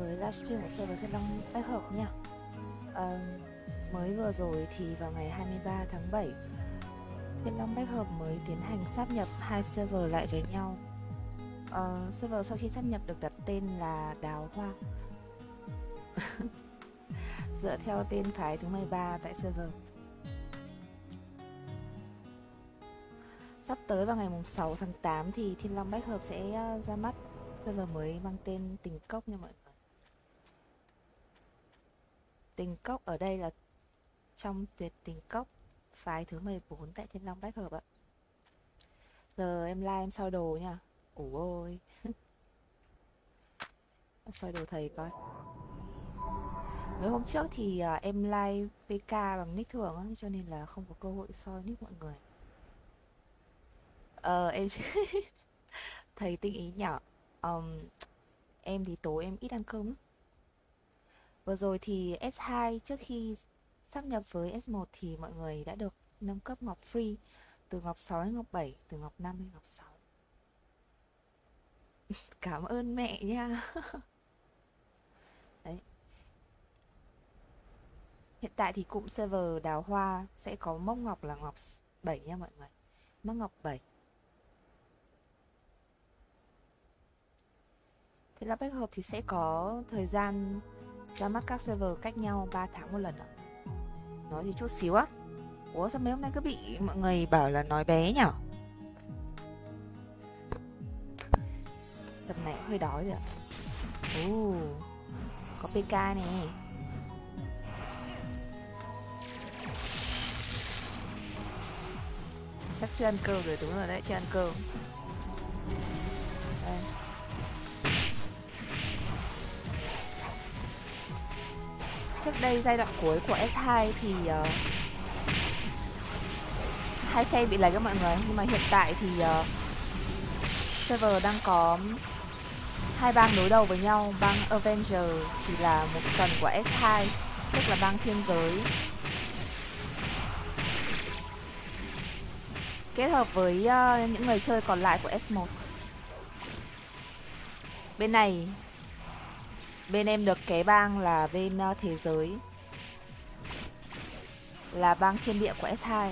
với livestream của server Thiên Long Bách Hợp nha. Mới vừa rồi thì vào ngày 23 tháng 7, Thiên Long Bách Hợp mới tiến hành sáp nhập hai server lại với nhau. Server sau khi sáp nhập được đặt tên là Đào Hoa, dựa theo tên phái thứ 13 tại server. Sắp tới vào ngày 6 tháng 8 thì Thiên Long Bách Hợp sẽ ra mắt server mới mang tên Tình Cốc nha mọi người. Tình Cốc ở đây là trong Tuyệt Tình Cốc, phái thứ 14 tại Thiên Long Bách Hợp ạ. Giờ em like em soi đồ nha. Ủa ôi. Soi đồ thầy coi. Mấy hôm trước thì em like PK bằng nick thường á, cho nên là không có cơ hội soi nick mọi người. Em thầy tinh ý nhỏ. Em thì tối em ít ăn cơm lắm. Vừa rồi thì S2 trước khi sáp nhập với S1 thì mọi người đã được nâng cấp ngọc free từ ngọc 6 đến ngọc 7, từ ngọc 5 đến ngọc 6. Cảm ơn mẹ nha. Đấy. Hiện tại thì cụm server Đào Hoa sẽ có mốc ngọc là ngọc 7 nha mọi người. Mốc ngọc 7. Thế là Bách Hợp thì sẽ có thời gian ra mắt các server cách nhau 3 tháng một lần ạ. Nói thì chút xíu á. Ủa sao mấy hôm nay cứ bị mọi người bảo là nói bé nhở? Tầm này hơi đói rồi ạ. Có PK nè. Chắc chưa ăn cơm rồi, đúng rồi đấy, chưa ăn cơm. Đây. Trước đây giai đoạn cuối của S2 thì hai phe bị lấy các mọi người, nhưng mà hiện tại thì server đang có hai bang đối đầu với nhau. Bang Avenger thì là một phần của S2, tức là bang thiên giới, kết hợp với những người chơi còn lại của S1. Bên này, bên em được cái bang là bên thế giới, là bang thiên địa của S2.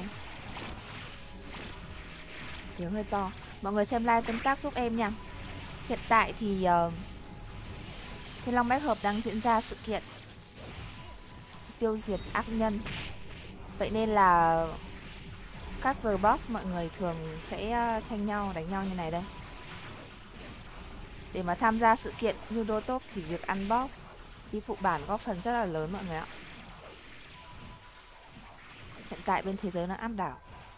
Tiếng hơi to. Mọi người xem live tương tác giúp em nha. Hiện tại thì Thiên Long Bách Hợp đang diễn ra sự kiện tiêu diệt ác nhân. Vậy nên là các giờ boss mọi người thường sẽ tranh nhau, đánh nhau như này đây. Để mà tham gia sự kiện như đô top thì việc ăn boss đi phụ bản góp phần rất là lớn mọi người ạ. Hiện tại bên thế giới nó áp đảo.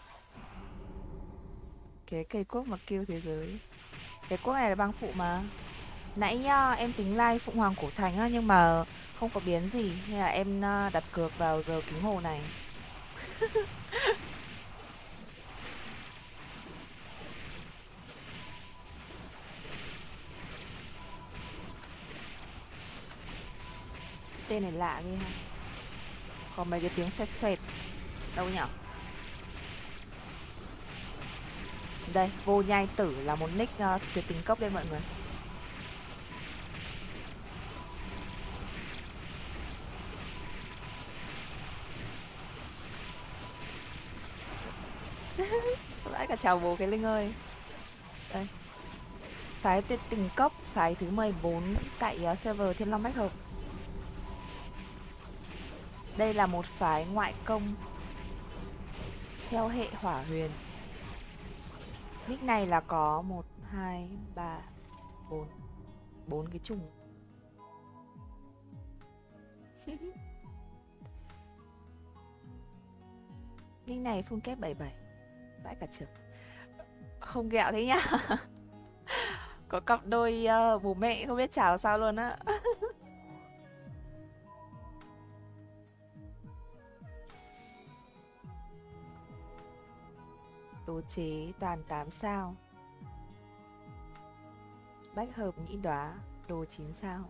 Cái cây quốc mà kêu thế giới. Cái quốc này là bang phụ mà. Nãy em tính like Phụng Hoàng Cổ Thành á, nhưng mà không có biến gì nên là em đặt cược vào giờ kính hồ này. Tên này lạ ghê ha. Có mấy cái tiếng xoẹt xoẹt. Đâu nhỉ? Đây, Vô Nhai Tử là một nick tuyệt tình cốc đây mọi người. Vãi cả chào bố cái Linh ơi. Đây. Phái tuyệt tình cốc, phái thứ 14 tại server Thiên Long Bách Hợp. Đây là một phái ngoại công theo hệ hỏa huyền. Nick này là có 1, 2, 3, 4 4 cái trùng. Nick này full kép 77. Vãi cả trường. Không ghẹo thế nhá. Có cặp đôi bố mẹ không biết chào sao luôn á. Đồ chế toàn 8 sao. Bách Hợp nhĩ đóa, đồ 9 sao.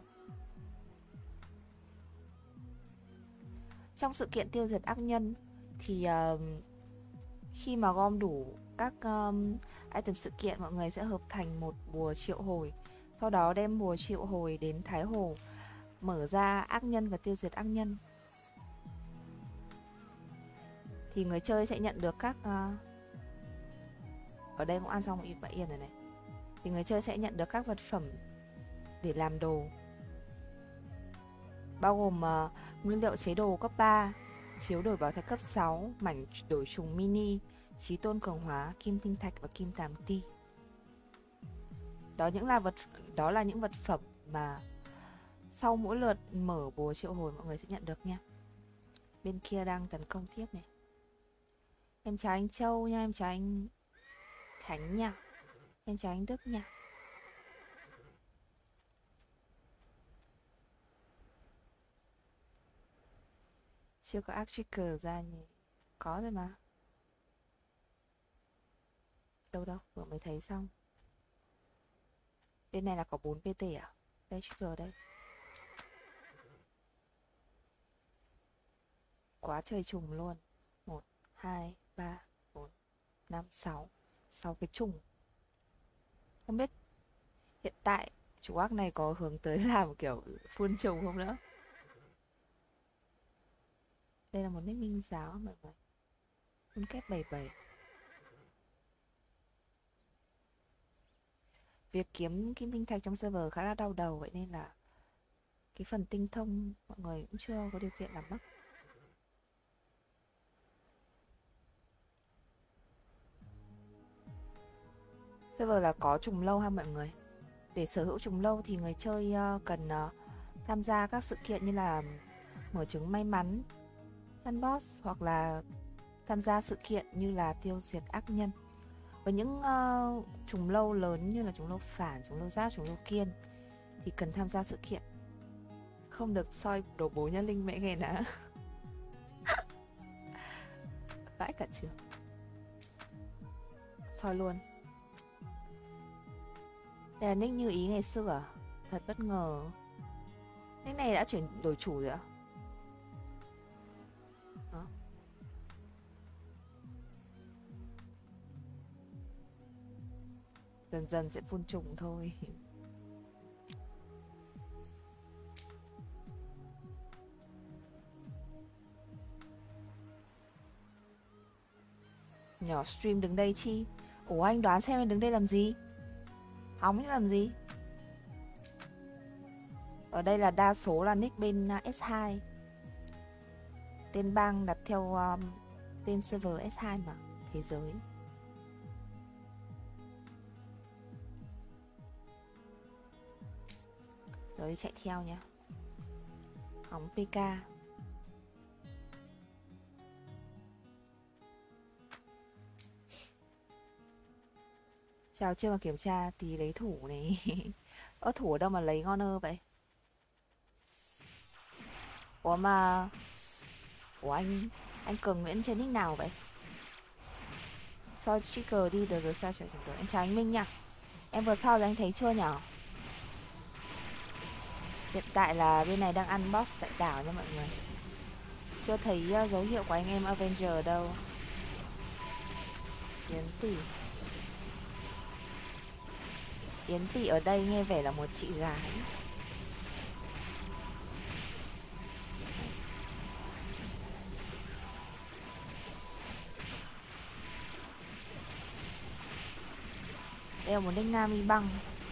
Trong sự kiện tiêu diệt ác nhân thì khi mà gom đủ các item sự kiện, mọi người sẽ hợp thành một bùa triệu hồi. Sau đó đem bùa triệu hồi đến Thái Hồ mở ra ác nhân và tiêu diệt ác nhân. Thì người chơi sẽ nhận được các ở đây cũng ăn xong bãi yên rồi này. Thì người chơi sẽ nhận được các vật phẩm để làm đồ, bao gồm nguyên liệu chế đồ cấp 3, phiếu đổi bảo thạch cấp 6, mảnh đổi trùng mini, chí tôn cường hóa, kim tinh thạch và kim tàm ti. Đó là những vật phẩm mà sau mỗi lượt mở bùa triệu hồi mọi người sẽ nhận được nha. Bên kia đang tấn công tiếp này. Em chào anh Châu nha, em chào anh Khánh nha, em chào anh Đức nha. Chưa có Archicke ra nhỉ? Có rồi mà. Đâu, vừa mới thấy xong. Bên này là có 4 PT à? Đây, trigger đây. Quá trời trùng luôn. 1, 2, 3, 4, 5, 6. 6 cái trùng. Không biết hiện tại chủ ác này có hướng tới làm kiểu phun trùng không nữa. Đây là một nick minh giáo mọi người. Phun kép 77. Việc kiếm kim tinh thạch trong server khá là đau đầu, vậy nên là cái phần tinh thông mọi người cũng chưa có điều kiện làm mất. Server là có trùng lâu ha mọi người. Để sở hữu trùng lâu thì người chơi cần tham gia các sự kiện như là mở trứng may mắn, săn boss, hoặc là tham gia sự kiện như là tiêu diệt ác nhân. Với những trùng lâu lớn như là trùng lâu phản, trùng lâu giáp, trùng lâu kiên thì cần tham gia sự kiện. Không được soi đồ bố nhân linh mẹ nghe đã. Vãi cả trường. Soi luôn. Đây là nick như ý ngày xưa à? Thật bất ngờ. Nick này đã chuyển đổi chủ rồi ạ? Dần dần sẽ phun trùng thôi. Nhỏ stream đứng đây chi? Ủa anh đoán xem anh đứng đây làm gì? Hóng chứ làm gì? Ở đây là đa số là nick bên S2. Tên bang đặt theo tên server S2 mà, thế giới. Rồi chạy theo nhá. Hóng PK. Chào chưa mà kiểm tra tí lấy thủ này. Ơ thủ ở đâu mà lấy ngon hơn vậy? Ủa mà... Ủa anh Cường Nguyễn trên nick nào vậy? Soi trigger đi, được rồi sao chả được. Em chào anh Minh nha. Em vừa soi rồi anh thấy chưa nhở? Hiện tại là bên này đang ăn boss tại đảo nha mọi người. Chưa thấy dấu hiệu của anh em Avenger đâu. Yến Tỷ ở đây nghe vẻ là một chị gái. Đây là một nick nam y băng.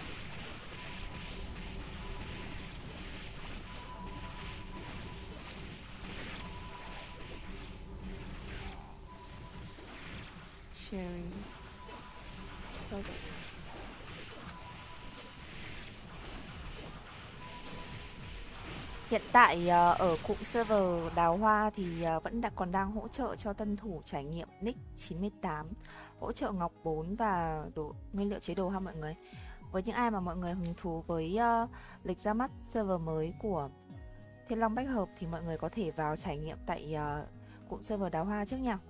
Sharing. Hiện tại ở cụm server Đào Hoa thì vẫn còn đang hỗ trợ cho tân thủ trải nghiệm nick 98, hỗ trợ ngọc 4 và nguyên liệu chế đồ ha mọi người. Với những ai mà mọi người hứng thú với lịch ra mắt server mới của Thiên Long Bách Hợp thì mọi người có thể vào trải nghiệm tại cụm server Đào Hoa trước nha.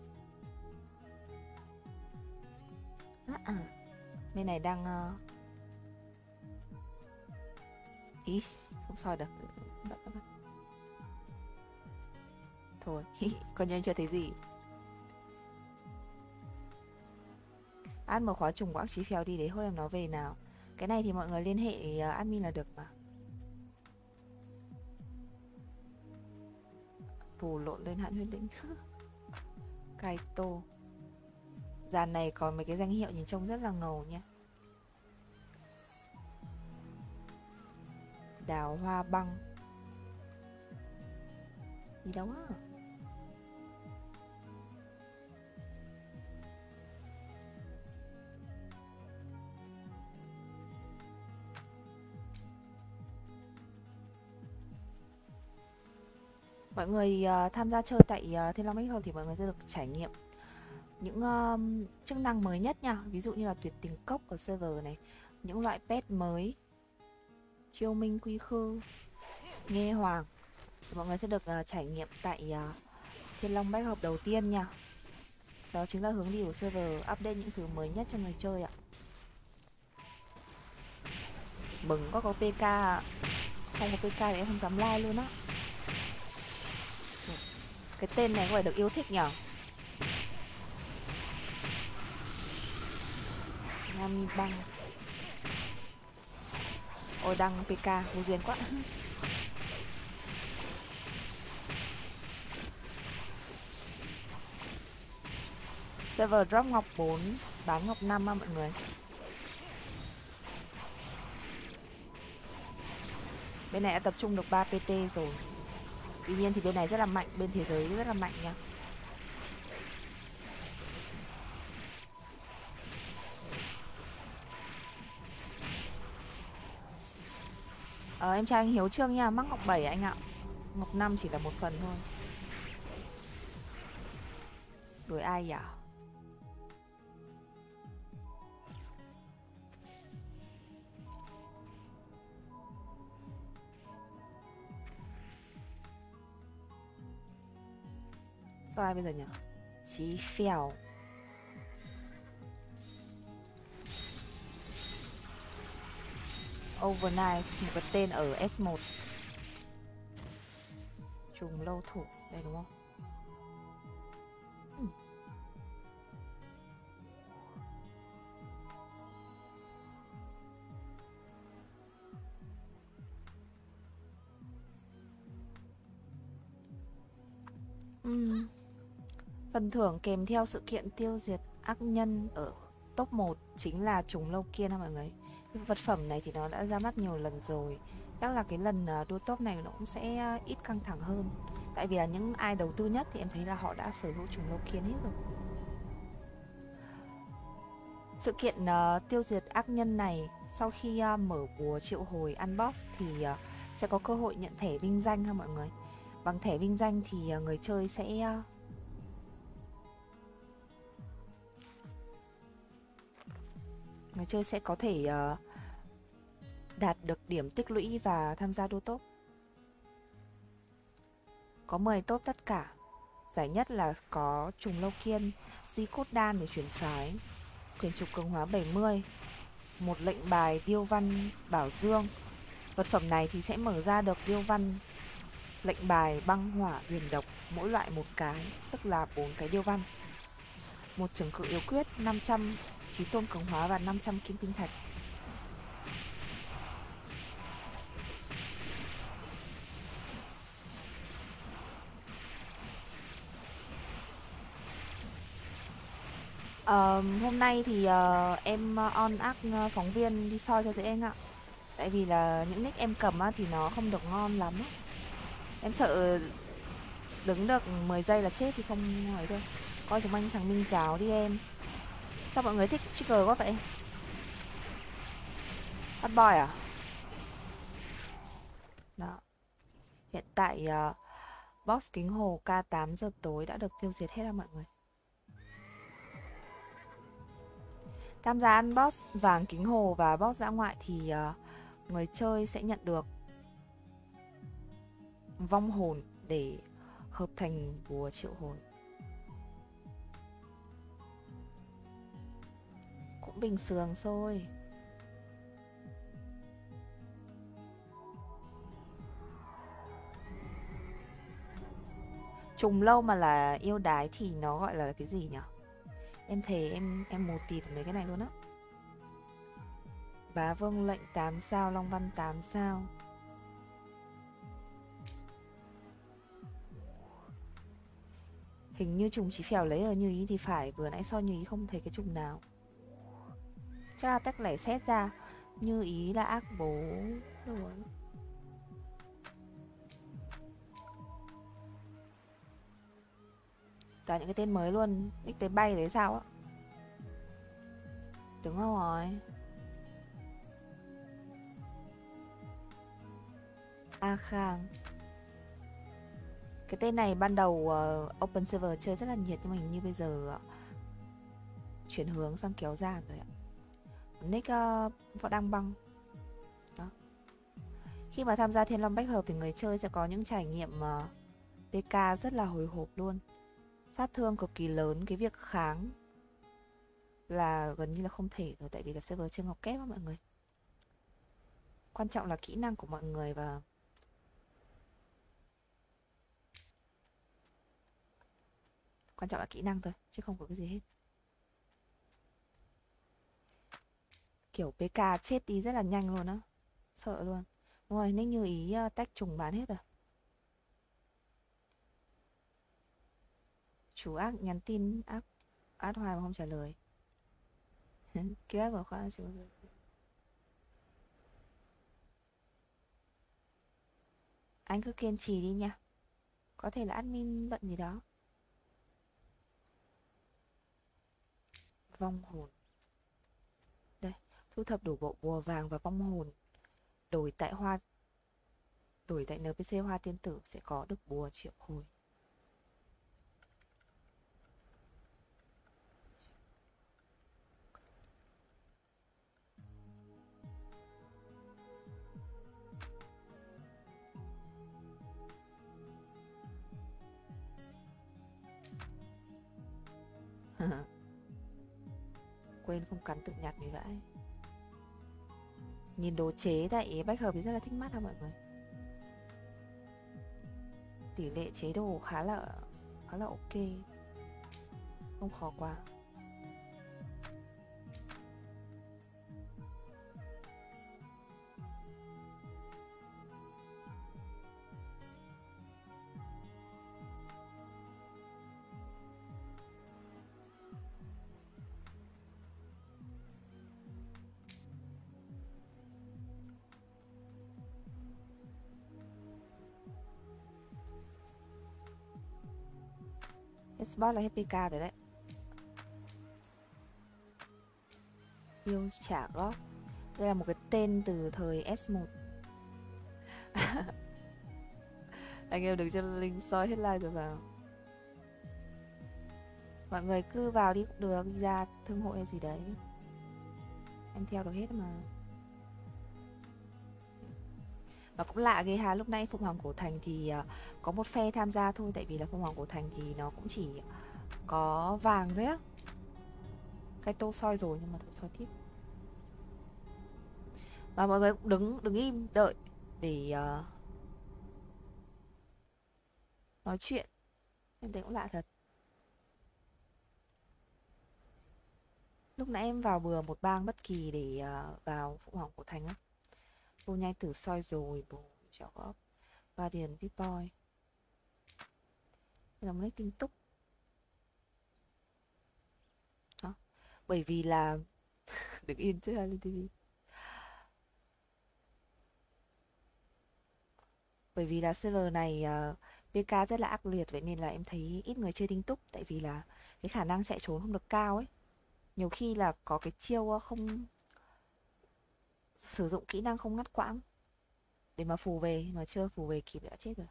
Bên này đang ý không soi được. Thôi, còn như em chưa thấy gì. Ăn một khóa trùng của ác chí phèo đi để hốt em nó về nào. Cái này thì mọi người liên hệ admin là được mà. phù lộn lên hãn huyết lĩnh. Kaito. Dàn này có mấy cái danh hiệu nhìn trông rất là ngầu nha. Đào hoa băng. Gì đâu á. Mọi người tham gia chơi tại Thiên Long Bách Hợp thì mọi người sẽ được trải nghiệm những chức năng mới nhất nha. Ví dụ như là tuyệt tình cốc ở server này, những loại pet mới, chiêu minh quy khư, nghe hoàng. Mọi người sẽ được trải nghiệm tại Thiên Long Bách Hợp đầu tiên nha. Đó chính là hướng đi của server, update những thứ mới nhất cho người chơi ạ. Mừng có PK ạ. Không có PK thì em không dám like luôn á. Cái tên này có phải được yêu thích nhở? Nami băng. Ôi đăng PK, vô duyên quá. Server drop ngọc 4, bán ngọc 5 á mọi người. Bên này đã tập trung được 3 PT rồi. Tuy nhiên thì bên này rất là mạnh, bên thế giới rất là mạnh nha. Em chào anh Hiếu Trương nha, mắc ngọc 7 anh ạ. Ngọc 5 chỉ là một phần thôi. Đuổi ai nhỉ? Sao ai bây giờ nhỉ? Chí phèo. Overnight, một cái tên ở S1. Trùng lâu thủ, đây đúng không? Phần thưởng kèm theo sự kiện tiêu diệt ác nhân ở top 1 chính là trùng lâu kia nha mọi người. Vật phẩm này thì nó đã ra mắt nhiều lần rồi. Chắc là cái lần đua top này nó cũng sẽ ít căng thẳng hơn. Tại vì là những ai đầu tư nhất thì em thấy là họ đã sở hữu trùng lâu kia hết rồi. Sự kiện tiêu diệt ác nhân này sau khi mở bùa triệu hồi unbox thì sẽ có cơ hội nhận thẻ vinh danh ha mọi người. Bằng thẻ vinh danh thì người chơi sẽ có thể đạt được điểm tích lũy và tham gia đua top. Có 10 top tất cả. Giải nhất là có trùng lâu kiên, di cốt đan để chuyển phái, quyền trục cường hóa 70, một lệnh bài điêu văn bảo dương. Vật phẩm này thì sẽ mở ra được điêu văn lệnh bài băng hỏa huyền độc, mỗi loại một cái, tức là 4 cái điêu văn. Một trường cự yếu quyết, 500 trí tôn cường hóa và 500 kim tinh thạch. Hôm nay thì em on act phóng viên đi soi cho dễ anh ạ. Tại vì là những nick em cầm thì nó không được ngon lắm á. Em sợ đứng được 10 giây là chết thì không hỏi thôi. Coi giống anh thằng Minh Giáo đi em. Sao mọi người thích trigger quá vậy? Bad boy à? Đó. Hiện tại box kính hồ K 8 giờ tối đã được tiêu diệt hết rồi mọi người. Tham gia ăn boss vàng kính hồ và boss dã ngoại thì người chơi sẽ nhận được vong hồn để hợp thành bùa triệu hồi. Cũng bình thường thôi. Trùng lâu mà là yêu đái thì nó gọi là cái gì nhỉ? Em thề em mù tịt mấy cái này luôn á. Bá vương lệnh 8 sao, Long văn 8 sao. Hình như trùng chỉ phèo lấy ở Như Ý thì phải. Vừa nãy soi Như Ý không thấy cái trùng nào. Chắc là tách lẻ xét ra. Như Ý là ác bố rồi. Toàn những cái tên mới luôn. Nick tế bay đấy sao á. Đúng rồi. A Khang. Cái tên này ban đầu Open Server chơi rất là nhiệt, nhưng mà hình như bây giờ chuyển hướng sang kéo ra rồi ạ. Nick Võ Đăng Băng. Đó. Khi mà tham gia Thiên Long Bách Hợp thì người chơi sẽ có những trải nghiệm PK rất là hồi hộp luôn. Sát thương cực kỳ lớn, cái việc kháng là gần như là không thể rồi, tại vì là server chơi ngọc kép á mọi người. Quan trọng là kỹ năng của mọi người và quan trọng là kỹ năng thôi, chứ không có cái gì hết. Kiểu PK chết đi rất là nhanh luôn á. Sợ luôn. Đúng rồi, Nick Như Ý tách trùng bán hết rồi. Chú ác nhắn tin ác át hoài mà không trả lời. Kia vào khoa chú. Anh cứ kiên trì đi nha. Có thể là admin bận gì đó. Vong hồn. Đây, thu thập đủ bộ bùa vàng và vong hồn. Đổi tại NPC Hoa Tiên Tử sẽ có được bùa triệu hồi. Quên không cắn tự nhặt vì vậy. Nhìn đồ chế tại Bách Hợp thì rất là thích mắt ha mọi người. Tỷ lệ chế đồ khá là ok. Không khó quá. Spot là hết PK rồi đấy. Yêu trả góp. Đây là một cái tên từ thời S1. Anh em đừng cho link soi hết like rồi vào. Mọi người cứ vào đi cũng được, đi ra thương hội hay gì đấy. Em theo được hết mà. Và cũng lạ ghê ha, lúc nãy凤Hoàng Cổ Thành thì có một phe tham gia thôi. Tại vì là鳳Hoàng Cổ Thành thì nó cũng chỉ có vàng thôi á. Cái tô soi rồi nhưng mà thử soi tiếp. Và mọi người cũng đứng im đợi để nói chuyện. Em thấy cũng lạ thật. Lúc nãy em vào bừa một bang bất kỳ để vào Phụng Hoàng Cổ Thành á. Vô nhai tử soi rồi, bồ cháu góp. Và điền VIP boy. Đây là một nick tinh túc. Đó. Bởi vì là đứng yên chứ lên TV. Bởi vì là server này PK rất là ác liệt, vậy nên là em thấy ít người chơi tinh túc. Tại vì là cái khả năng chạy trốn không được cao ấy. Nhiều khi là có cái chiêu không sử dụng kỹ năng không ngắt quãng để mà phù về, mà chưa phù về kịp đã chết rồi.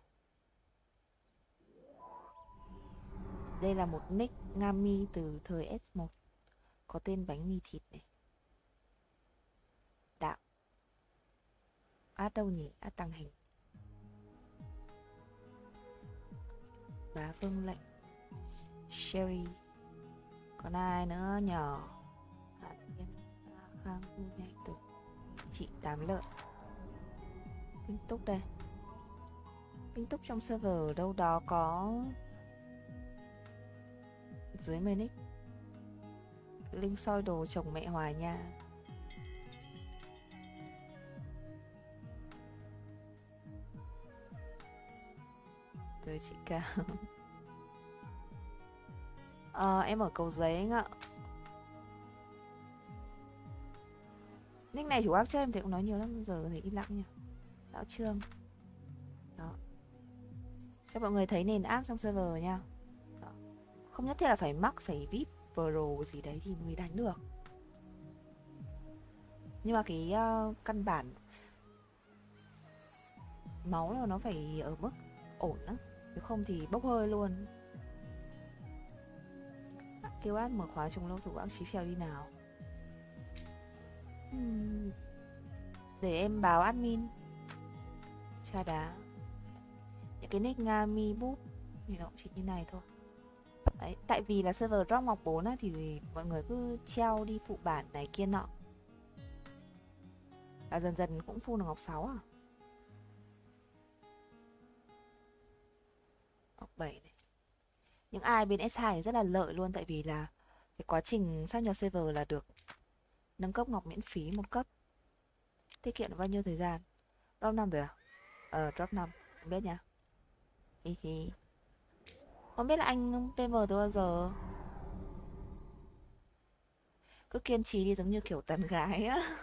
Đây là một nick Ngami từ thời S1. Có tên bánh mì thịt này. Đạo. Át đâu nhỉ? Át tăng hình. Bá Vương Lệnh. Sherry. Còn ai nữa nhỏ? Hạ Thiên. Khang Vu Nhai Tử. Chị Tám Lợi. Tinh túc đây. Tinh túc trong server đâu đó có dưới mấy nick. Linh soi đồ chồng mẹ Hoài nha. Tới chị Cao. Em ở Cầu Giấy anh ạ. Nick này chủ ác chơi em thì cũng nói nhiều lắm, giờ thì im lặng nhỉ. Lão Trương. Đó. Cho mọi người thấy nền áp trong server nha. Đó. Không nhất thiết là phải mắc, phải VIP pro gì đấy thì mới đánh được. Nhưng mà cái căn bản máu là nó phải ở mức ổn á, nếu không thì bốc hơi luôn. Kêu át mở khóa trùng lâu thủ ác chí phèo đi nào. Để em báo admin. Cha đá. Những cái nick Nga mi bút thì nó cũng chỉ như này thôi. Đấy, tại vì là server drop ngọc 4 á, thì mọi người cứ treo đi phụ bản này kia nọ. Và dần dần cũng full được ngọc 6 à. Ngọc 7 này. Những ai bên S2 thì rất là lợi luôn, tại vì là cái quá trình sáp nhập server là được nâng cấp ngọc miễn phí một cấp. Tiết kiệm được bao nhiêu thời gian? Drop 5 rồi à? Drop 5, không biết nha. Hi hi. Không biết là anh PM từ bao giờ? Cứ kiên trì đi, giống như kiểu tán gái á.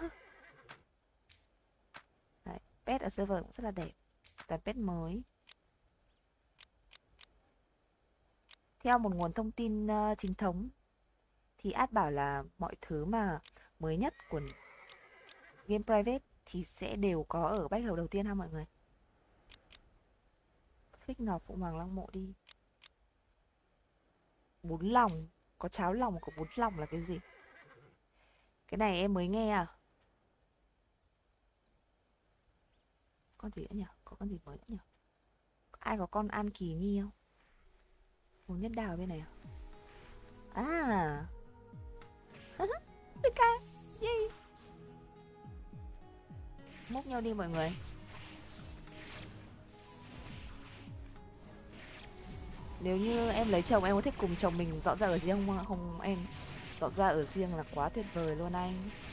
Đấy, pet ở server cũng rất là đẹp. Toàn pet mới. Theo một nguồn thông tin chính thống thì ad bảo là mọi thứ mà mới nhất của game private thì sẽ đều có ở bách hợp đầu tiên ha mọi người. Phích ngọc Phụng Hoàng Lăng Mộ đi. Bún lòng. Có cháo lòng, có bún lòng là cái gì? Cái này em mới nghe à? Con gì nữa nhỉ? Có con gì mới nữa nhỉ? Ai có con An Kỳ Nhi không? Hồ Nhất Đào bên này à? À PK. Yay. Múc nhau đi mọi người. Nếu như em lấy chồng em có thích cùng chồng mình dọn ra ở riêng không? Không em. Dọn ra ở riêng là quá tuyệt vời luôn anh.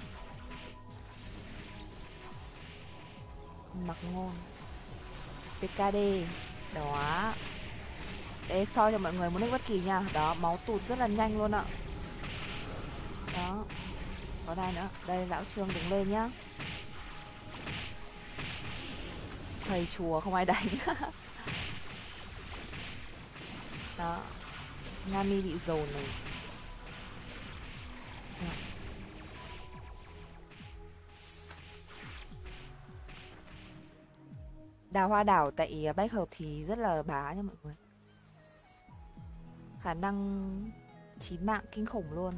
Mặc ngôn PKD. Đó. Để soi cho mọi người một nick bất kỳ nha. Đó, máu tụt rất là nhanh luôn ạ. Đó. Có đây nữa. Đây lão Trương đứng lên nhá. Thầy chùa không ai đánh. Đó. Nami bị dồn này. Đó. Đào hoa đảo tại bách hợp thì rất là bá nha mọi người. Khả năng chí mạng kinh khủng luôn.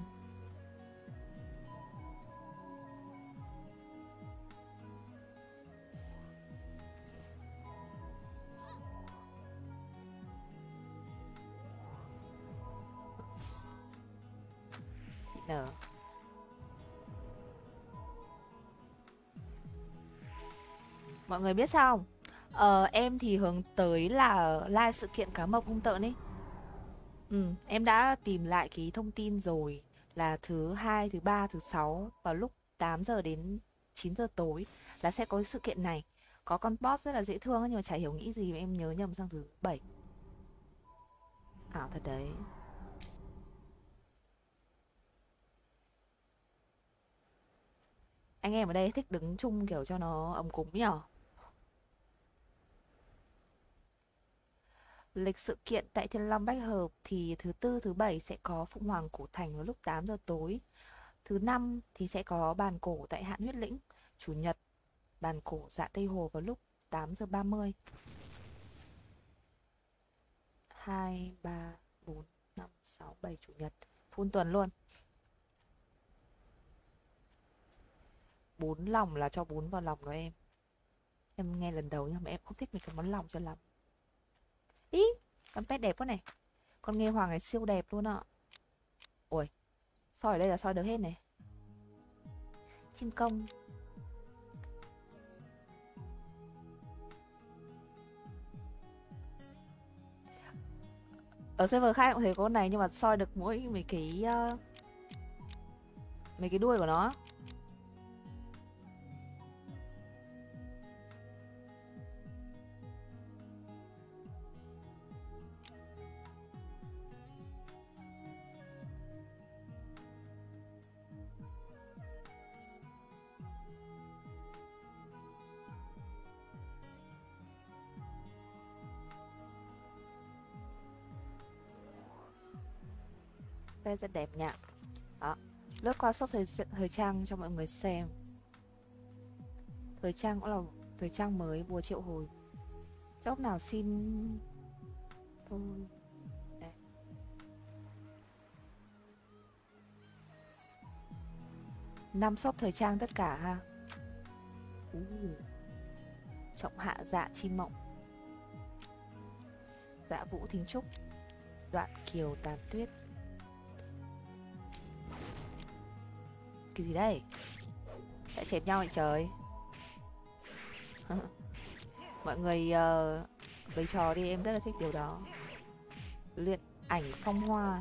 Chị nở. Mọi người biết sao không? Em thì hướng tới là live sự kiện cá mập hung tợn ấy. Em đã tìm lại cái thông tin rồi, là thứ hai, thứ ba, thứ sáu vào lúc 8 giờ đến 9 giờ tối là sẽ có sự kiện này. Có con boss rất là dễ thương nhưng mà chả hiểu nghĩ gì mà em nhớ nhầm sang thứ bảy. Ảo thật đấy. Anh em ở đây thích đứng chung kiểu cho nó ấm cúng nhở. Lịch sự kiện tại Thiên Long Bách Hợp thì thứ tư, thứ bảy sẽ có Phụng Hoàng Cổ Thành vào lúc 8 giờ tối. Thứ năm thì sẽ có bàn cổ tại Hạn Huyết Lĩnh. Chủ nhật bàn cổ Dạ Tây Hồ vào lúc 8 giờ 30. 2, 3, 4, 5, 6, 7 chủ nhật. Full tuần luôn. Bún lòng là cho bún vào lòng đó em. Em nghe lần đầu nhưng mà em không thích mấy cái món lòng cho lắm. Ý, con pet đẹp quá này. Con nghe hoàng này siêu đẹp luôn ạ. Ui, soi ở đây là soi được hết này. Chim công. Ở server khác cũng thấy con này nhưng mà soi được mỗi mấy cái đuôi của nó. đây rất đẹp nha. Đó, lướt qua shop thời trang cho mọi người xem. Thời trang cũng là thời trang mới, bùa triệu hồi. Shop nào xin thôi. Đây. 5 shop thời trang tất cả ha. Trọng hạ dạ chi mộng, dạ vũ thính trúc, đoạn kiều tàn tuyết. Cái gì đây? Lại chém nhau vậy trời. Mọi người lấy trò đi, em rất là thích điều đó. Luyện ảnh phong hoa.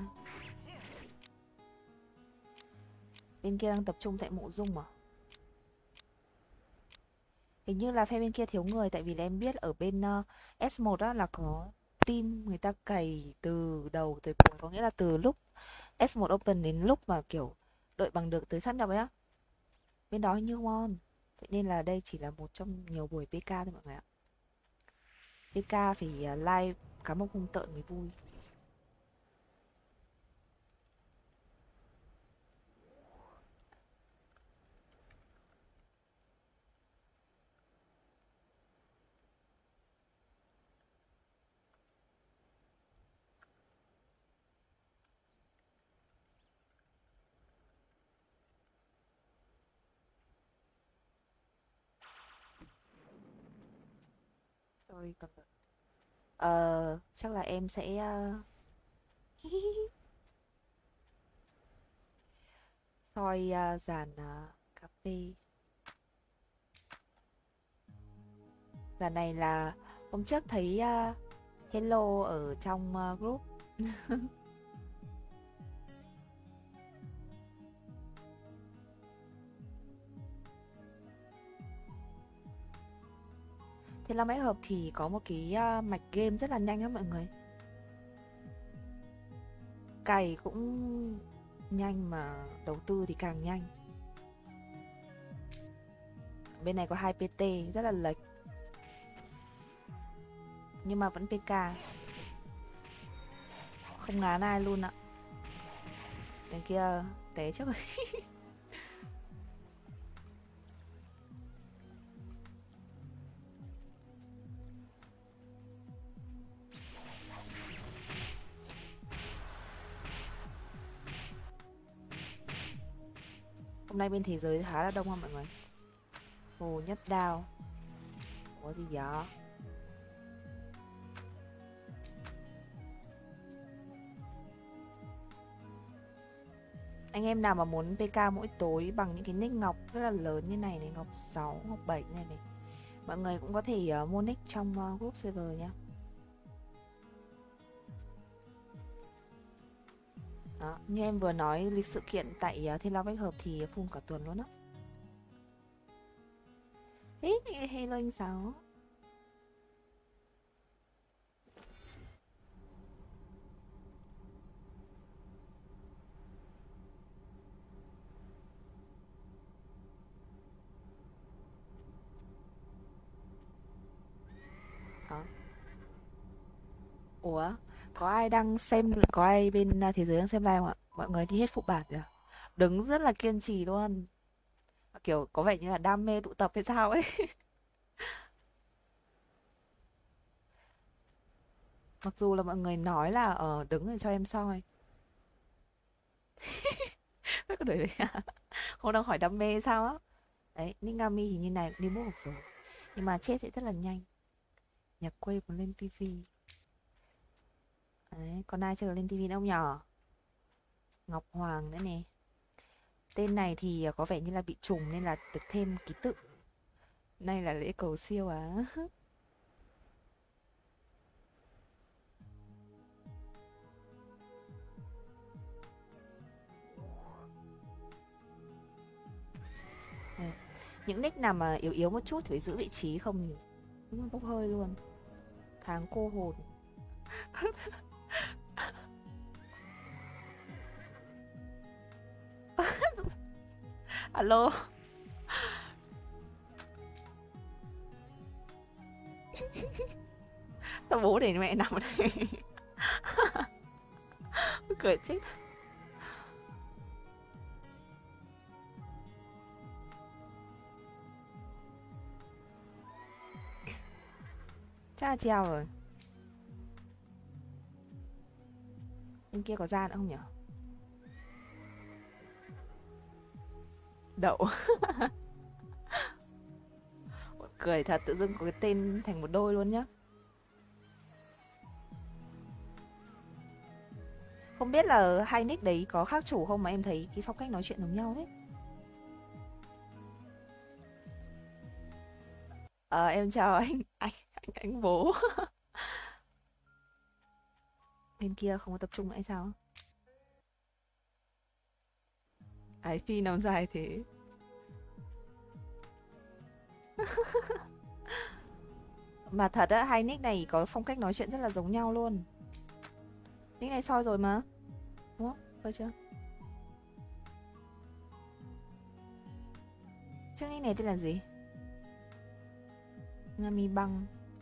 Bên kia đang tập trung tại mộ dung à? Hình như là phe bên kia thiếu người, tại vì là em biết ở bên S1 đó là có team người ta cày từ đầu tới cuối, có nghĩa là từ lúc S1 Open đến lúc mà kiểu đợi bằng được tới sát nhập ấy á. Bên đó hình như không on. Vậy nên là đây chỉ là một trong nhiều buổi PK thôi mọi người ạ. PK phải live cá mông hung tợn mới vui. Sorry, còn chắc là em sẽ soi dàn cà phê. Dàn này là hôm trước thấy hello ở trong group. Thế là máy hợp thì có một cái mạch game rất là nhanh đó mọi người. Cày cũng nhanh mà đầu tư thì càng nhanh. Bên này có 2 PT rất là lệch. Nhưng mà vẫn PK. Không ngán ai luôn ạ. Bên kia té trước rồi. Hôm nay bên thế giới khá là đông không mọi người? Hồ Nhất Đao. Có gì đó. Anh em nào mà muốn PK mỗi tối bằng những cái nick ngọc rất là lớn như này này, ngọc 6, ngọc 7 này này, mọi người cũng có thể mua nick trong group server nhá. Đó, như em vừa nói, lịch sự kiện tại Thiên Long Bách Hợp thì full cả tuần luôn á. Ý, hello anh Sáu. Đó. Ủa, có ai đang xem, có ai bên thế giới đang xem live không ạ? Mọi người đi hết phụ bản rồi à? Đứng rất là kiên trì luôn. Kiểu có vẻ như là đam mê tụ tập hay sao ấy. Mặc dù là mọi người nói là đứng để cho em soi. Mấy cái đuổi đấy à? Không đang hỏi đam mê sao á. Đấy, Ningami thì như này đi mua hộp rồi. Nhưng mà chết sẽ rất là nhanh. Nhạc quê muốn lên tivi. Đấy, còn ai chưa lên tivi đâu nhở? Ngọc Hoàng nữa nè. Tên này thì có vẻ như là bị trùng nên là được thêm ký tự. Nay là lễ cầu siêu á. Những nick nào mà yếu yếu một chút thì phải giữ vị trí, không thì cũng bốc hơi luôn. Tháng cô hồn. Alo. Sao bố để mẹ nằm ở đây? Cười chết. Chắc là treo rồi. Bên kia có ra nữa không nhỉ? Đậu. Cười thật, tự dưng có cái tên thành một đôi luôn nhá. Không biết là hai nick đấy có khác chủ không mà em thấy cái phong cách nói chuyện giống nhau thế. Em chào anh bố. Bên kia không có tập trung nữa hay sao? Ái Phi nào dài thế. Mà thật á, hai nick này có phong cách nói chuyện rất là giống nhau luôn. Nick này soi rồi mà. Đúng không? Soi chưa? Trước nick này tên là gì? Ngami băng.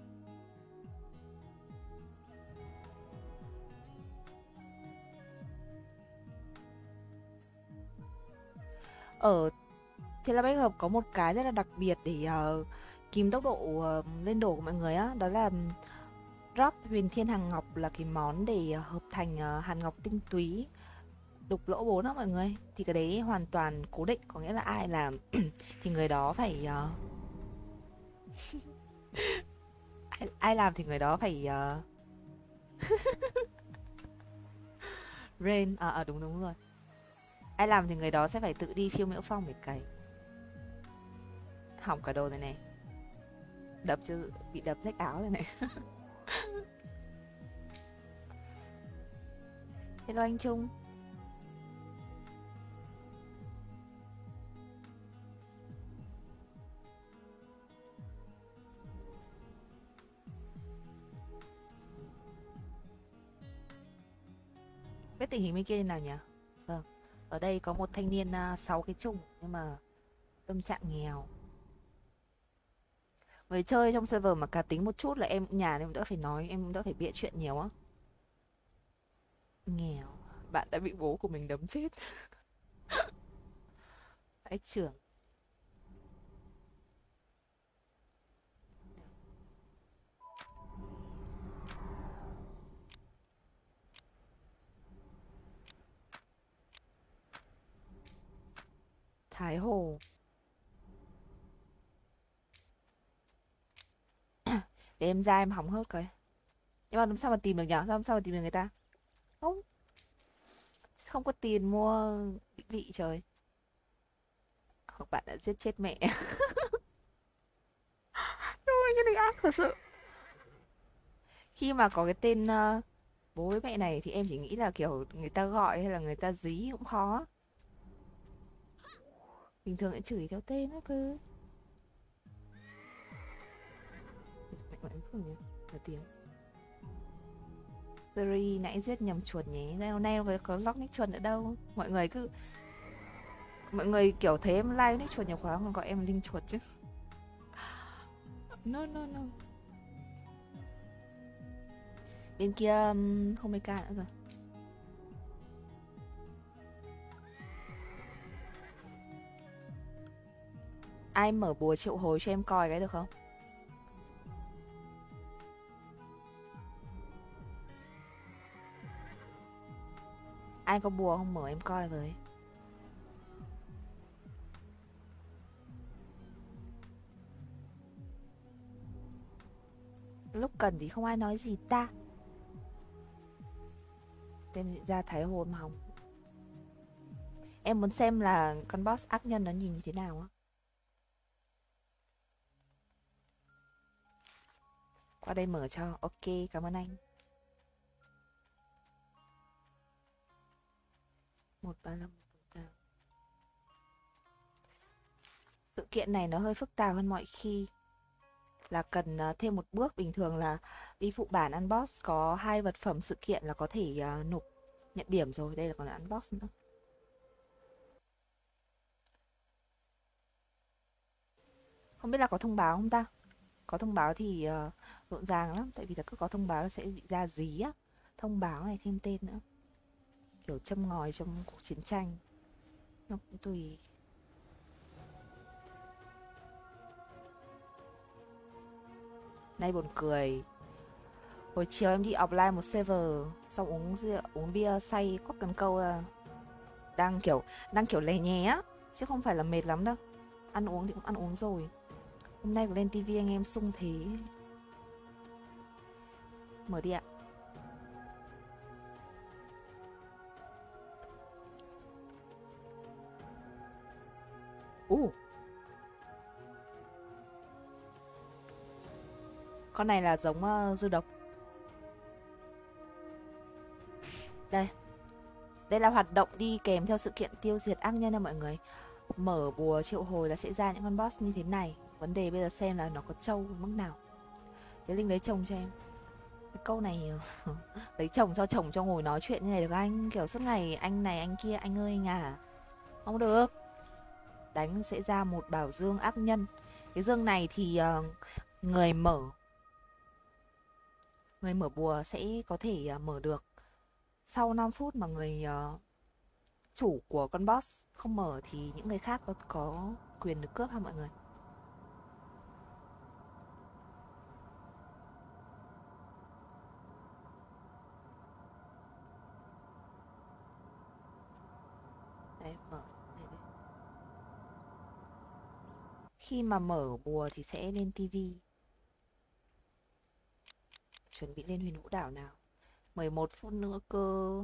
Ở Thế là Bách Hợp có một cái rất là đặc biệt để kìm tốc độ lên đồ của mọi người á. Đó là drop huyền thiên hàng ngọc, là cái món để hợp thành hàn ngọc tinh túy đục lỗ 4 đó mọi người. Thì cái đấy hoàn toàn cố định, có nghĩa là ai làm thì người đó phải ai làm thì người đó phải rain. Đúng đúng rồi. Ai làm thì người đó sẽ phải tự đi phiêu miễu phong để cày. Hỏng cả đồ này này. Đập chứ, bị đập rách áo rồi này. Hello anh Trung. Biết tình hình bên kia như nào nhỉ? Vâng. Ở đây có một thanh niên 6 cái chung nhưng mà tâm trạng nghèo. Người chơi trong server mà cá tính một chút là em nhà em đỡ phải nói, em đỡ phải bịa chuyện nhiều á. Nghèo. Bạn đã bị bố của mình đấm chết. Vãi trưởng. Thái Hồ. Để em ra em hóng hớt coi. Nhưng mà làm sao mà tìm được nhở? Làm sao mà tìm được người ta? Không, không có tiền mua định vị trời. Hoặc bạn đã giết chết mẹ. Ôi, cái này ác thật sự. Khi mà có cái tên bố với mẹ này thì em chỉ nghĩ là kiểu người ta gọi hay là người ta dí cũng khó. Bình thường lại chửi theo tên các thứ. Mẹ gọi không nhỉ? Là tiếng. Siri nãy giết nhầm chuột nhé. Đây hôm nay có log nick chuột nữa đâu. Mọi người kiểu thấy em live nick chuột nhiều quá không gọi em linh chuột chứ. No no no. Bên kia không mấy ca nữa rồi. Ai mở bùa triệu hồi cho em coi cái được không? Ai có bùa không mở em coi với. Lúc cần thì không ai nói gì ta. Tên ra Thái Hồ mà hỏng. Em muốn xem là con boss ác nhân nó nhìn như thế nào á. Qua đây mở cho. Ok, cảm ơn anh. 135. Sự kiện này nó hơi phức tạp hơn mọi khi. Là cần thêm một bước. Bình thường là đi phụ bản unbox có 2 vật phẩm sự kiện là có thể nộp nhận điểm rồi. Đây là còn là unbox nữa. Không biết là có thông báo không ta? Có thông báo thì rộn ràng lắm. Tại vì là cứ có thông báo là sẽ bị ra dí á. Thông báo này thêm tên nữa. Kiểu châm ngòi trong cuộc chiến tranh. Nó cũng tùy. Nay buồn cười. Hồi chiều em đi offline một server, xong uống bia say quắc cần câu à. Đang kiểu lè nhé á, chứ không phải là mệt lắm đâu. Ăn uống thì cũng ăn uống rồi. Hôm nay lên tivi anh em sung thế. Mở đi ạ. Con này là giống dư độc. Đây. Đây là hoạt động đi kèm theo sự kiện tiêu diệt ác nhân nha mọi người. Mở bùa triệu hồi là sẽ ra những con boss như thế này. Vấn đề bây giờ xem là nó có trâu mức nào. Thế Linh lấy chồng cho em. Cái câu này lấy chồng cho chồng cho ngồi nói chuyện như này được anh? Kiểu suốt ngày anh này anh kia, anh ơi anh à. Không được. Đánh sẽ ra một bảo dương ác nhân. Cái dương này thì người mở bùa sẽ có thể mở được sau 5 phút, mà người chủ của con boss không mở thì những người khác có quyền được cướp ha mọi người. Đấy, mở đây, đây. Khi mà mở bùa thì sẽ lên tivi. Chuẩn bị lên huyền vũ đảo nào. 11 phút nữa cơ.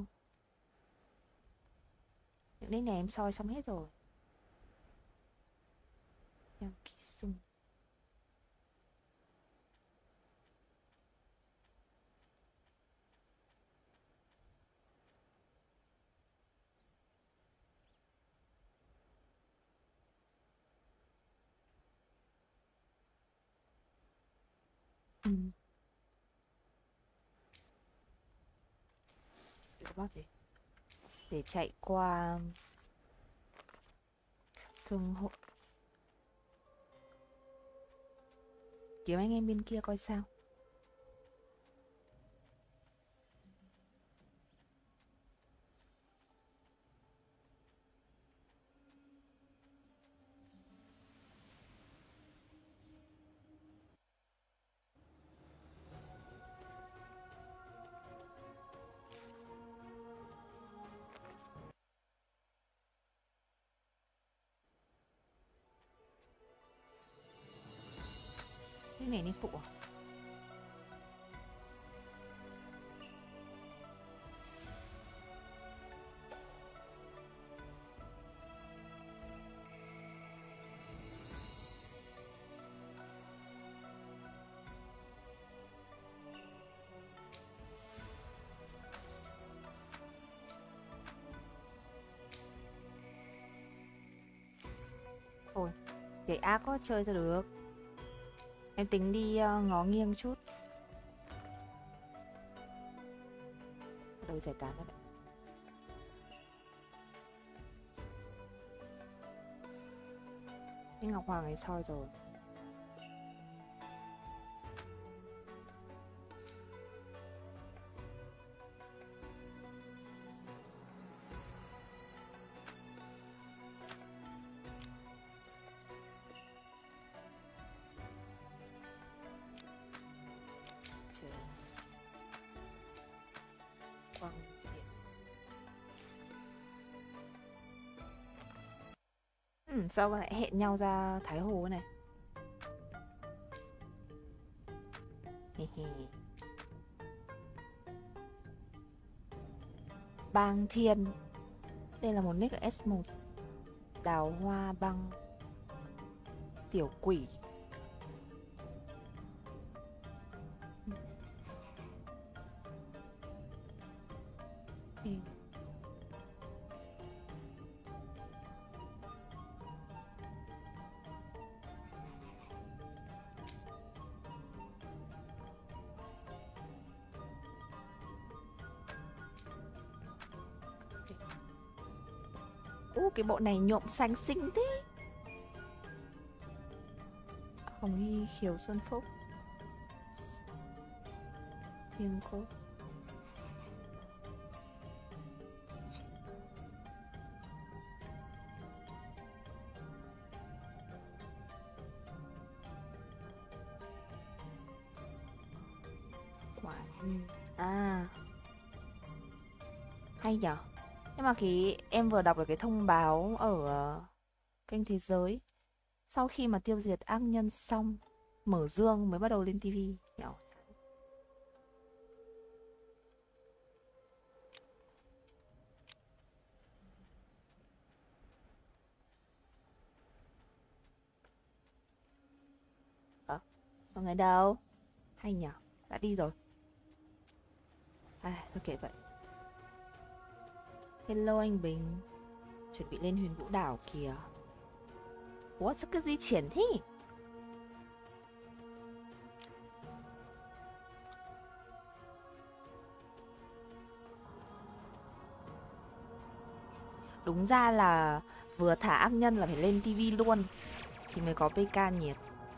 Những nick này em soi xong hết rồi. Yang Kisung. Cái boss gì? Để chạy qua thương hộ. Kiếm anh em bên kia coi sao. Cái này đi phụ à? Thôi, để ác có chơi ra được. Em tính đi ngó nghiêng chút. Đâu giải tán rồi. Nhưng Ngọc Hoàng ấy soi rồi. Quang Diệu. Sao lại hẹn nhau ra Thái Hồ này? Bang Thiên. Đây là một nick ở S1. Đào Hoa Băng. Tiểu quỷ. Cái bộ này nhuộm xanh xinh thế. Hồng Hy Khiếu Xuân Phúc. Thiên Cốt. À, hay nhở. Nhưng mà em vừa đọc được cái thông báo ở kênh Thế Giới, sau khi mà tiêu diệt ác nhân xong, mở dương mới bắt đầu lên tivi. Hiểu. Mọi người đâu? Hay nhở. Đã đi rồi. À, thôi kệ vậy. Hello anh Bình. Chuẩn bị lên Huyền Vũ Đảo kìa. Ủa sao cứ di chuyển thế? Đúng ra là vừa thả ác nhân là phải lên tivi luôn thì mới có PK nhiệt.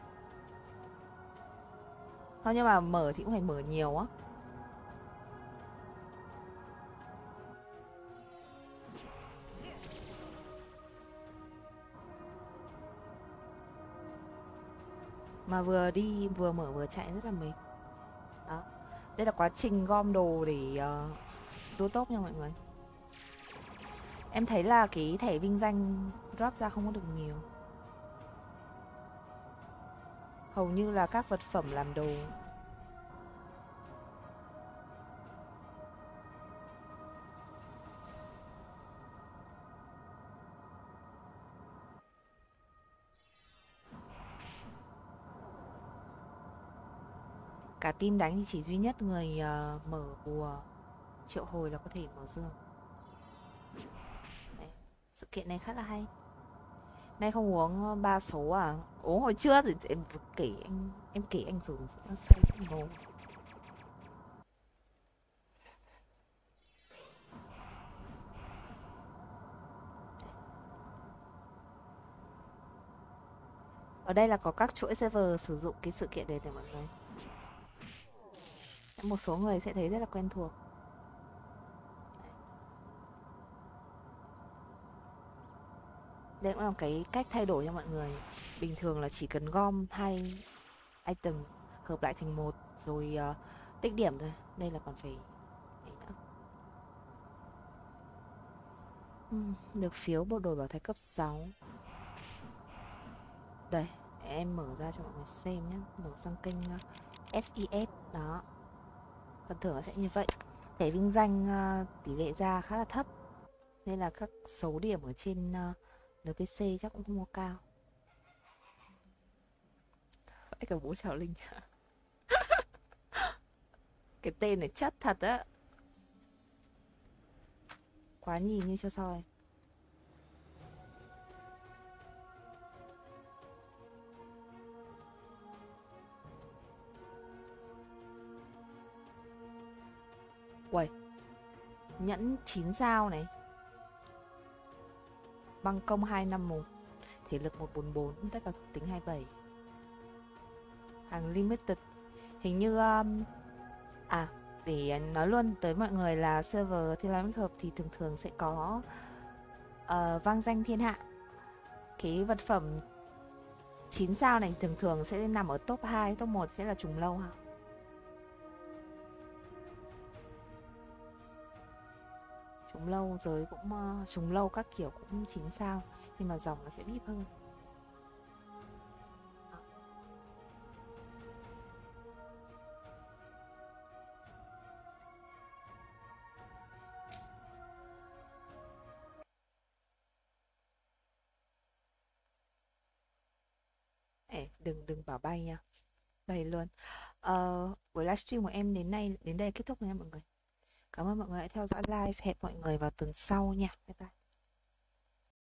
Thôi nhưng mà mở thì cũng phải mở nhiều á. Mà vừa đi vừa mở vừa chạy rất là mệt. Đó. Đây là quá trình gom đồ để đua tốt nha mọi người. Em thấy là cái thẻ vinh danh drop ra không có được nhiều. Hầu như là các vật phẩm làm đồ. Cả team đánh thì chỉ duy nhất người mở bùa triệu hồi là có thể mở dương. Đấy. Sự kiện này khá là hay. Nay không uống 3 số à? Uống hồi trưa thì em kể em kể anh rồi nó say ngô. Ở đây là có các chuỗi server sử dụng cái sự kiện đấy để mọi người. Một số người sẽ thấy rất là quen thuộc. Đây cũng là cái cách thay đổi cho mọi người. Bình thường là chỉ cần gom 2 item hợp lại thành một rồi tích điểm thôi. Đây là còn phải nữa. Được phiếu bộ đồ bảo thạch cấp 6. Đây, em mở ra cho mọi người xem nhé. Mở sang kênh SES đó. Phần thưởng sẽ như vậy. Thẻ vinh danh tỷ lệ ra khá là thấp, nên là các số điểm ở trên NPC chắc cũng không có cao. Vậy cả bố Trào Linh. Cái tên này chất thật á. Quá nhìn như cho soi. Uầy, nhẫn 9 sao này, băng công 251, thể lực 144, tất cả thuộc tính 27. Hàng limited. Hình như để nói luôn tới mọi người là server Thiên Lai Bách Hợp thì thường thường sẽ có vang danh thiên hạ. Cái vật phẩm 9 sao này thường thường sẽ nằm ở top 2, top 1 sẽ là trùng lâu ha. Trùng lâu giới cũng trùng lâu các kiểu cũng 9 sao, nhưng mà dòng nó sẽ vip hơn. Đừng bảo bay nha, bay luôn. Buổi livestream của em đến đây kết thúc rồi nha mọi người. Cảm ơn mọi người đã theo dõi live. Hẹn mọi người vào tuần sau nha. Bye bye.